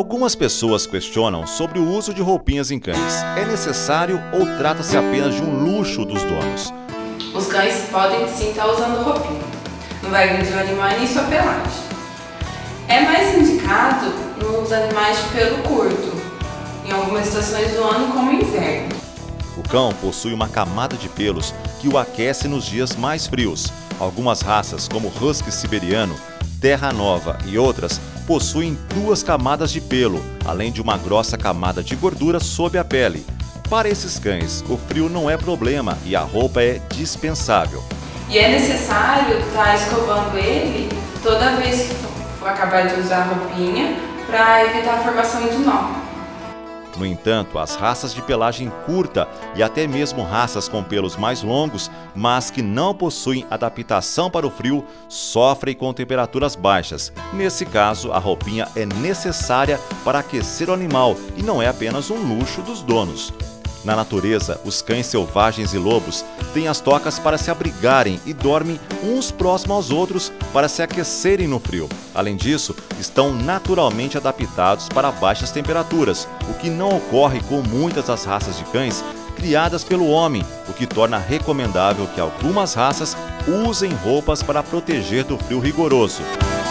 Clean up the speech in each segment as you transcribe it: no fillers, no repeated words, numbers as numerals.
Algumas pessoas questionam sobre o uso de roupinhas em cães. É necessário ou trata-se apenas de um luxo dos donos? Os cães podem sim estar usando roupinha. Não vai agredir o animal nem sua pelagem. É mais indicado nos animais de pelo curto, em algumas estações do ano, como o inverno. O cão possui uma camada de pelos que o aquece nos dias mais frios. Algumas raças, como o Husky siberiano, Terra Nova e outras, possuem 2 camadas de pelo, além de uma grossa camada de gordura sob a pele. Para esses cães, o frio não é problema e a roupa é dispensável. E é necessário estar escovando ele toda vez que for acabar de usar a roupinha, para evitar a formação de nó. No entanto, as raças de pelagem curta e até mesmo raças com pelos mais longos, mas que não possuem adaptação para o frio, sofrem com temperaturas baixas. Nesse caso, a roupinha é necessária para aquecer o animal e não é apenas um luxo dos donos. Na natureza, os cães selvagens e lobos têm as tocas para se abrigarem e dormem uns próximos aos outros para se aquecerem no frio. Além disso, estão naturalmente adaptados para baixas temperaturas, o que não ocorre com muitas das raças de cães criadas pelo homem, o que torna recomendável que algumas raças usem roupas para proteger do frio rigoroso.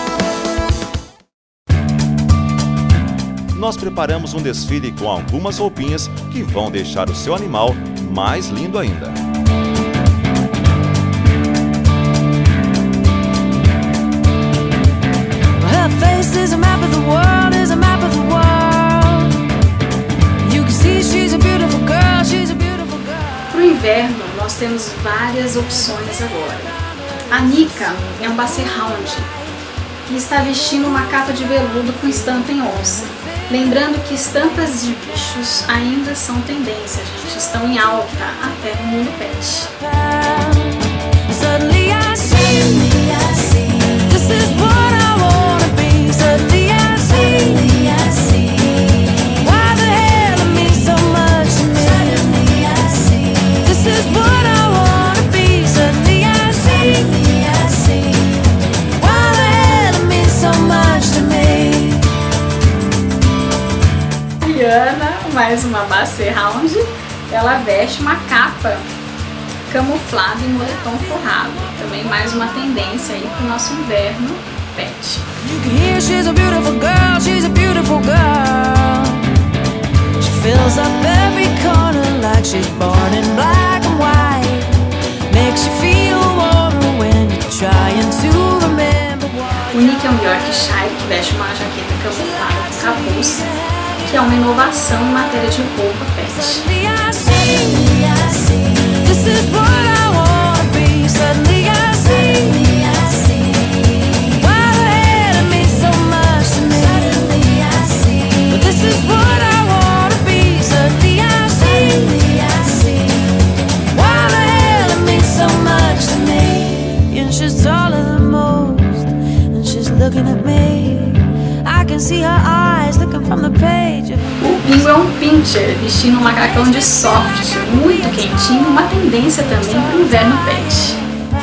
Nós preparamos um desfile com algumas roupinhas que vão deixar o seu animal mais lindo ainda. Para o inverno, nós temos várias opções agora. A Nika é um Basset Hound e está vestindo uma capa de veludo com estampa em onça. Lembrando que estampas de bichos ainda são tendência, gente, estão em alta até no mundo pet. Mais uma Basset Hound, ela veste uma capa camuflada em moletom forrado. Também mais uma tendência aí para o nosso inverno pet. O Nick é um Yorkshire que veste uma jaqueta camuflada com capuz, que é uma inovação em matéria de roupa pet. O Bingo é um pincher, vestindo um macacão de soft, muito quentinho, uma tendência também para o inverno pet.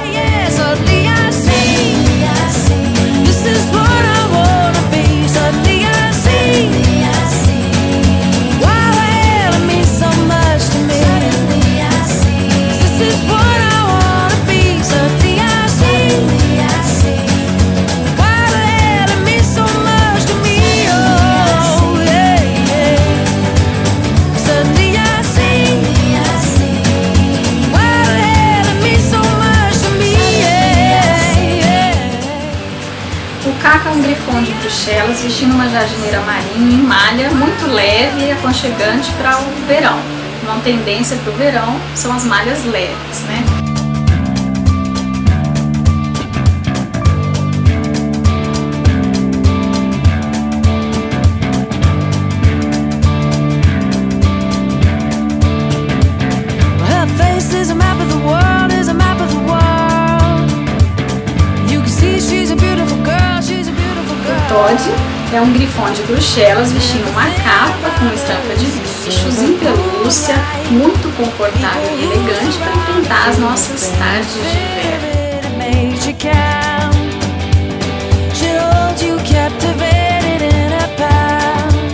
É um grifão de Bruxelas vestindo uma jardineira marinha em malha muito leve e aconchegante para o verão. Uma tendência para o verão são as malhas leves, né? Todd é um grifão de Bruxelas vestindo uma capa com estampa de bichos em pelúcia, muito confortável e elegante para enfrentar as nossas tardes de inverno.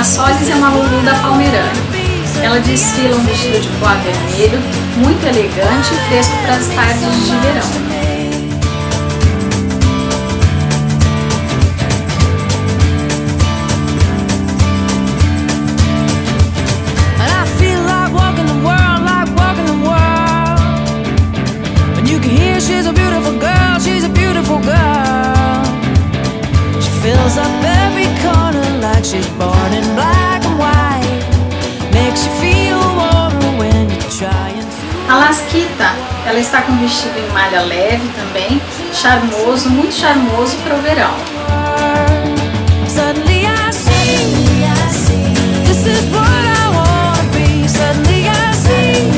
Solis é uma Lulu da Palmeirânia. Ela desfila um vestido de poá vermelho, muito elegante e fresco para as tardes de verão. Fills up every corner like she's born in black and white. Makes you feel warmer when you're trying to... A Lasquita, ela está com um vestido em malha leve também, charmoso, muito charmoso para o verão. Suddenly I see, this is what I wanna be. Suddenly I see,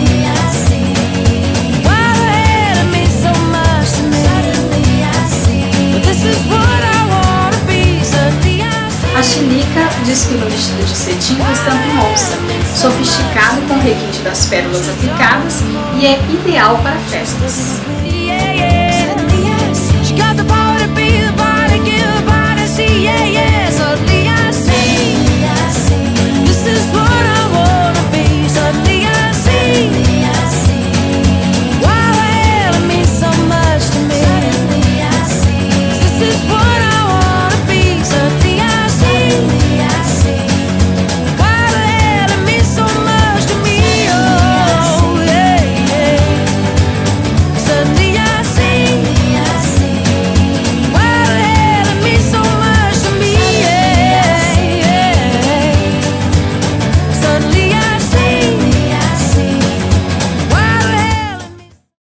why the hell it means so much to me. Suddenly I see, but this is what I wanna be. Suddenly I see. A Chinica desfila um vestido de cetim com estampa em onça, sofisticado com requinte das pérolas aplicadas e é ideal para festas.